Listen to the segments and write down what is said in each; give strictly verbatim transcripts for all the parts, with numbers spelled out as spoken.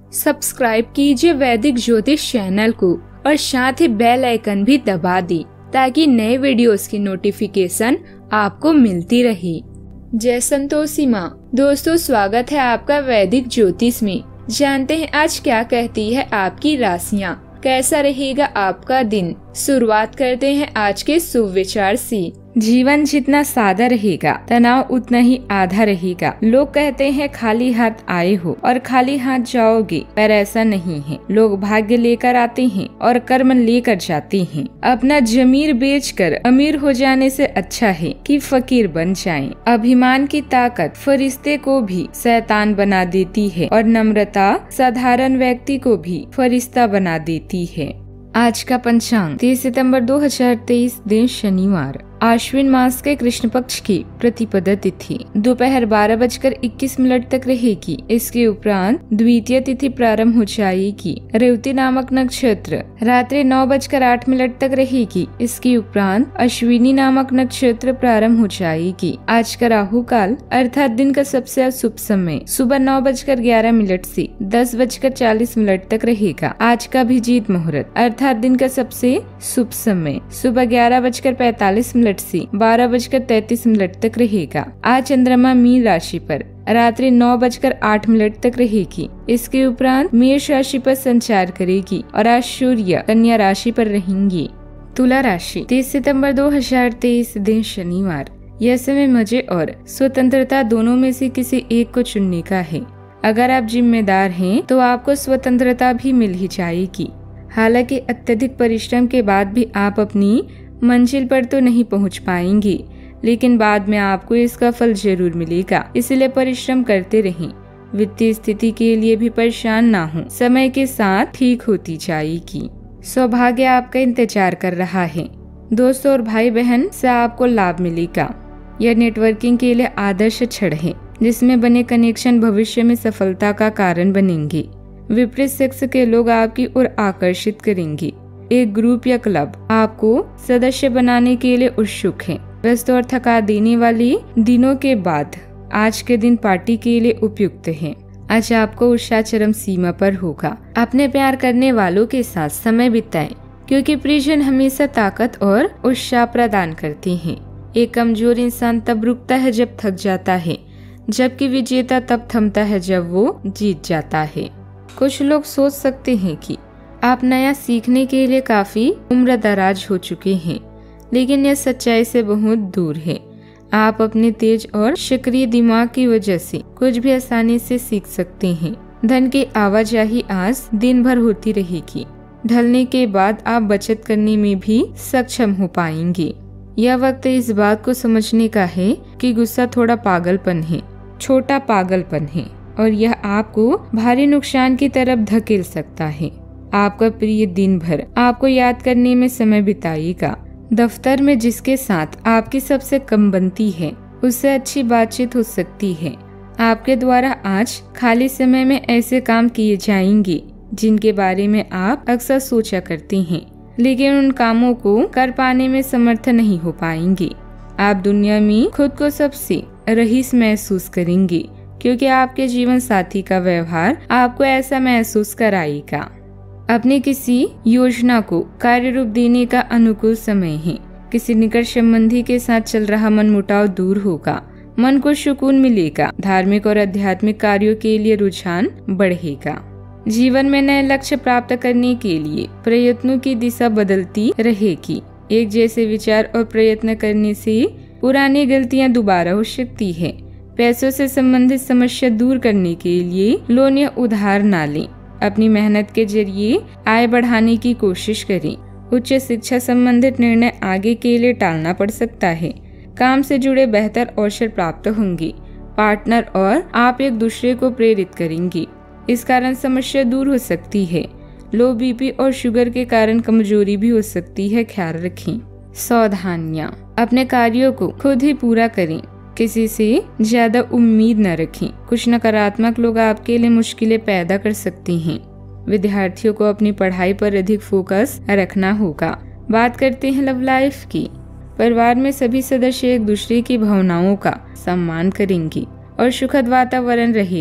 Subscribe कीजिए वैदिक ज्योतिष चैनल को और साथ ही बेल आइकन भी दबा दी ताकि नए वीडियोस की नोटिफिकेशन आपको मिलती रहे। जय संतोषी माँ। दोस्तों, स्वागत है आपका वैदिक ज्योतिष में। जानते हैं आज क्या कहती है आपकी राशियाँ, कैसा रहेगा आपका दिन। शुरुआत करते हैं आज के शुभ विचार से। जीवन जितना सादा रहेगा तनाव उतना ही आधा रहेगा। लोग कहते हैं खाली हाथ आए हो और खाली हाथ जाओगे, पर ऐसा नहीं है। लोग भाग्य लेकर आते हैं और कर्म लेकर जाते हैं। अपना जमीर बेचकर अमीर हो जाने से अच्छा है कि फकीर बन जाएं। अभिमान की ताकत फरिश्ते को भी शैतान बना देती है और नम्रता साधारण व्यक्ति को भी फरिश्ता बना देती है। आज का पंचांग तीस सितंबर दो हजार तेईस, दिन शनिवार, आश्विन मास के कृष्ण पक्ष की प्रतिपदा तिथि दोपहर बारह बजकर इक्कीस मिनट तक रहेगी। इसके उपरांत द्वितीय तिथि प्रारंभ हो जाएगी। रेवती नामक नक्षत्र रात्रि नौ बजकर आठ मिनट तक रहेगी। इसके उपरांत अश्विनी नामक नक्षत्र प्रारंभ हो जाएगी। आज का राहु काल अर्थात दिन का सबसे अशुभ समय सुबह नौ बजकर ग्यारह मिनट से दस बजकर चालीस मिनट तक रहेगा। आज का अभिजीत मुहूर्त अर्थात दिन का सबसे शुभ समय सुबह ग्यारह बजकर पैतालीस मिनट से बारह बजकर तैतीस मिनट तक रहेगा। आज चंद्रमा मीन राशि पर रात्रि नौ बजकर आठ मिनट तक रहेगी। इसके उपरांत मेष राशि पर संचार करेगी और आज सूर्य कन्या राशि पर रहेंगी। तुला राशि तीस सितंबर दो हजार तेईस, दिन शनिवार। यह समय मजे और स्वतंत्रता दोनों में से किसी एक को चुनने का है। अगर आप जिम्मेदार हैं तो आपको स्वतंत्रता भी मिल ही जाएगी। हालांकि अत्यधिक परिश्रम के बाद भी आप अपनी मंजिल पर तो नहीं पहुंच पाएंगे, लेकिन बाद में आपको इसका फल जरूर मिलेगा। इसलिए परिश्रम करते रहें। वित्तीय स्थिति के लिए भी परेशान ना हो, समय के साथ ठीक होती जाएगी। सौभाग्य आपका इंतजार कर रहा है। दोस्तों और भाई बहन से आपको लाभ मिलेगा। यह नेटवर्किंग के लिए आदर्श क्षण है, जिसमें बने कनेक्शन भविष्य में सफलता का कारण बनेंगे। विपरीत सेक्स के लोग आपकी ओर आकर्षित करेंगे। एक ग्रुप या क्लब आपको सदस्य बनाने के लिए उत्सुक है। व्यस्त और थका देने वाली दिनों के बाद आज के दिन पार्टी के लिए उपयुक्त है। आज आपको उत्साह चरम सीमा पर होगा। अपने प्यार करने वालों के साथ समय बिताएं, क्योंकि प्रियजन हमेशा ताकत और उत्साह प्रदान करते हैं। एक कमजोर इंसान तब रुकता है जब थक जाता है, जबकि विजेता तब थमता है जब वो जीत जाता है। कुछ लोग सोच सकते हैं कि आप नया सीखने के लिए काफी उम्र दराज हो चुके हैं, लेकिन यह सच्चाई से बहुत दूर है। आप अपने तेज और सक्रिय दिमाग की वजह से कुछ भी आसानी से सीख सकते हैं। धन की आवाजाही आज दिन भर होती रहेगी। ढलने के बाद आप बचत करने में भी सक्षम हो पाएंगे। यह वक्त इस बात को समझने का है कि गुस्सा थोड़ा पागलपन है, छोटा पागलपन है, और यह आपको भारी नुकसान की तरफ धकेल सकता है। आपका प्रिय दिन भर आपको याद करने में समय बिताएगा। दफ्तर में जिसके साथ आपकी सबसे कम बनती है, उससे अच्छी बातचीत हो सकती है। आपके द्वारा आज खाली समय में ऐसे काम किए जाएंगे जिनके बारे में आप अक्सर सोचा करते हैं, लेकिन उन कामों को कर पाने में समर्थ नहीं हो पाएंगे। आप दुनिया में खुद को सबसे रईस महसूस करेंगे, क्योंकि आपके जीवन साथी का व्यवहार आपको ऐसा महसूस कराएगा। अपनी किसी योजना को कार्य रूप देने का अनुकूल समय है। किसी निकट संबंधी के साथ चल रहा मनमुटाव दूर होगा। मन को सुकून मिलेगा। धार्मिक और आध्यात्मिक कार्यों के लिए रुझान बढ़ेगा। जीवन में नए लक्ष्य प्राप्त करने के लिए प्रयत्नों की दिशा बदलती रहेगी। एक जैसे विचार और प्रयत्न करने से पुरानी गलतियां दोबारा हो सकती है। पैसों से संबंधित समस्या दूर करने के लिए लोन या उधार ना लें। अपनी मेहनत के जरिए आय बढ़ाने की कोशिश करें। उच्च शिक्षा संबंधित निर्णय आगे के लिए टालना पड़ सकता है। काम से जुड़े बेहतर अवसर प्राप्त होंगे। पार्टनर और आप एक दूसरे को प्रेरित करेंगे। इस कारण समस्या दूर हो सकती है। लो बीपी और शुगर के कारण कमजोरी भी हो सकती है, ख्याल रखें। सावधानियां, अपने कार्यों को खुद ही पूरा करें। किसी से ज्यादा उम्मीद न रखें। कुछ नकारात्मक लोग आपके लिए मुश्किलें पैदा कर सकते हैं। विद्यार्थियों को अपनी पढ़ाई पर अधिक फोकस रखना होगा। बात करते हैं लव लाइफ की। परिवार में सभी सदस्य एक दूसरे की भावनाओं का सम्मान करेंगे और सुखद वातावरण रहेगा।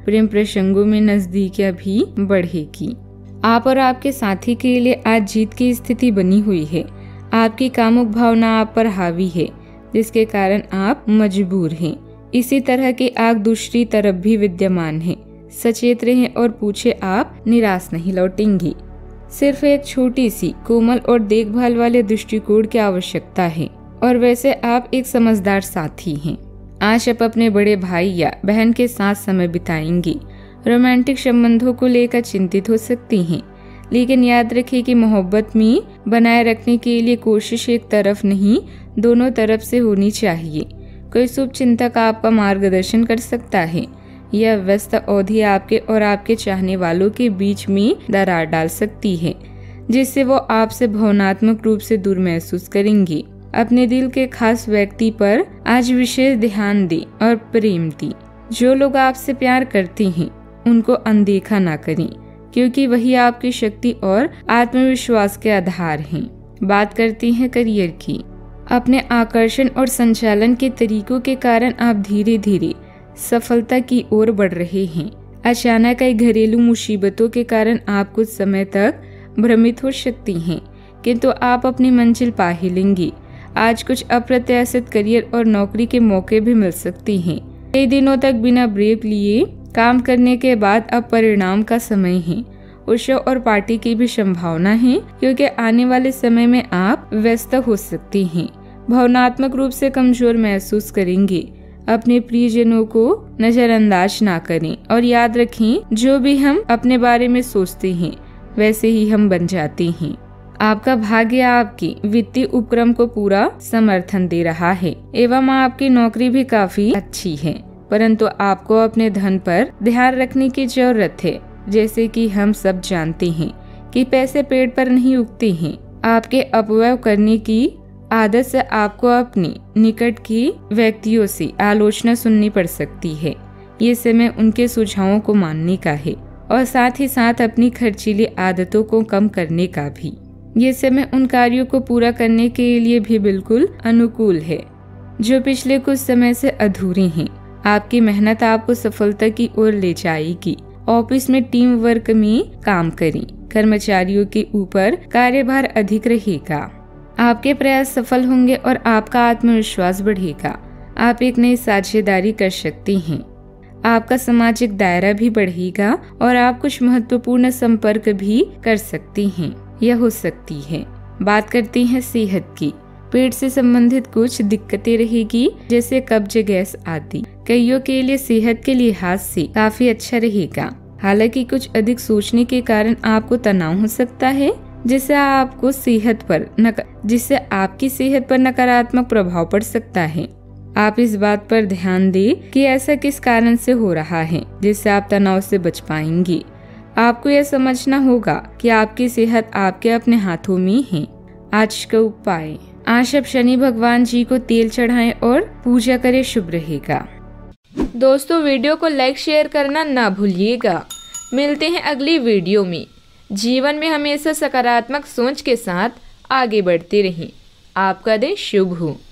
प्रेम प्रसंगों में नजदीकियां भी बढ़ेगी। आप और आपके साथी के लिए आज जीत की स्थिति बनी हुई है। आपकी कामुक भावना आप पर हावी है, जिसके कारण आप मजबूर हैं। इसी तरह की आग दूसरी तरफ भी विद्यमान है। सचेत रहें और पूछे, आप निराश नहीं लौटेंगी। सिर्फ एक छोटी सी कोमल और देखभाल वाले दृष्टिकोण की आवश्यकता है, और वैसे आप एक समझदार साथी हैं। आज आप अपने बड़े भाई या बहन के साथ समय बिताएंगी। रोमांटिक संबंधों को लेकर चिंतित हो सकती हैं, लेकिन याद रखें कि मोहब्बत में बनाए रखने के लिए कोशिश एक तरफ नहीं, दोनों तरफ से होनी चाहिए। कोई शुभ चिंतक आपका मार्गदर्शन कर सकता है। यह व्यस्त अवधि आपके और आपके चाहने वालों के बीच में दरार डाल सकती है, जिससे वो आपसे भावनात्मक रूप से दूर महसूस करेंगी। अपने दिल के खास व्यक्ति पर आज विशेष ध्यान दें और प्रेम दें। जो लोग आपसे प्यार करते हैं उनको अनदेखा ना करें, क्योंकि वही आपकी शक्ति और आत्मविश्वास के आधार हैं। बात करते हैं करियर की। अपने आकर्षण और संचालन के तरीकों के कारण आप धीरे धीरे सफलता की ओर बढ़ रहे हैं। अचानक आई घरेलू मुसीबतों के कारण आप कुछ समय तक भ्रमित हो सकती हैं, किंतु आप अपनी मंजिल पा ही लेंगी। आज कुछ अप्रत्याशित करियर और नौकरी के मौके भी मिल सकती हैं। कई दिनों तक बिना ब्रेक लिए काम करने के बाद अब परिणाम का समय है। उत्सव और पार्टी की भी संभावना है, क्योंकि आने वाले समय में आप व्यस्त हो सकती हैं। भावनात्मक रूप से कमजोर महसूस करेंगे। अपने प्रियजनों को नजरअंदाज ना करें और याद रखें, जो भी हम अपने बारे में सोचते हैं वैसे ही हम बन जाते हैं। आपका भाग्य आपकी वित्तीय उपक्रम को पूरा समर्थन दे रहा है एवं आपकी नौकरी भी काफी अच्छी है, परंतु आपको अपने धन पर ध्यान रखने की जरूरत है। जैसे कि हम सब जानते हैं कि पैसे पेड़ पर नहीं उगते हैं। आपके अपव्यय करने की आदत से आपको अपनी निकट की व्यक्तियों से आलोचना सुननी पड़ सकती है। ये समय उनके सुझावों को मानने का है और साथ ही साथ अपनी खर्चीली आदतों को कम करने का भी। ये समय उन कार्यों को पूरा करने के लिए भी बिल्कुल अनुकूल है जो पिछले कुछ समय से अधूरे हैं। आपकी मेहनत आपको सफलता की ओर ले जाएगी। ऑफिस में टीम वर्क में काम करें। कर्मचारियों के ऊपर कार्यभार अधिक रहेगा। आपके प्रयास सफल होंगे और आपका आत्मविश्वास बढ़ेगा। आप एक नई साझेदारी कर सकती हैं। आपका सामाजिक दायरा भी बढ़ेगा और आप कुछ महत्वपूर्ण संपर्क भी कर सकती हैं। यह हो सकती है। बात करते हैं सेहत की। पेट से संबंधित कुछ दिक्कतें रहेगी, जैसे कब्ज, गैस आदि। कईयों के लिए सेहत के लिहाज से काफी अच्छा रहेगा। हालांकि कुछ अधिक सोचने के कारण आपको तनाव हो सकता है, जिससे आपको सेहत पर नक... जिससे आपकी सेहत पर नकारात्मक प्रभाव पड़ सकता है। आप इस बात पर ध्यान दें कि ऐसा किस कारण से हो रहा है, जिससे आप तनाव से बच पाएंगे। आपको यह समझना होगा कि आपकी सेहत आपके अपने हाथों में है। आज का उपाय, आज आप शनि भगवान जी को तेल चढ़ाएं और पूजा करें, शुभ रहेगा। दोस्तों, वीडियो को लाइक शेयर करना ना भूलिएगा। मिलते हैं अगली वीडियो में। जीवन में हमेशा सकारात्मक सोच के साथ आगे बढ़ते रहें। आपका दिन शुभ हो।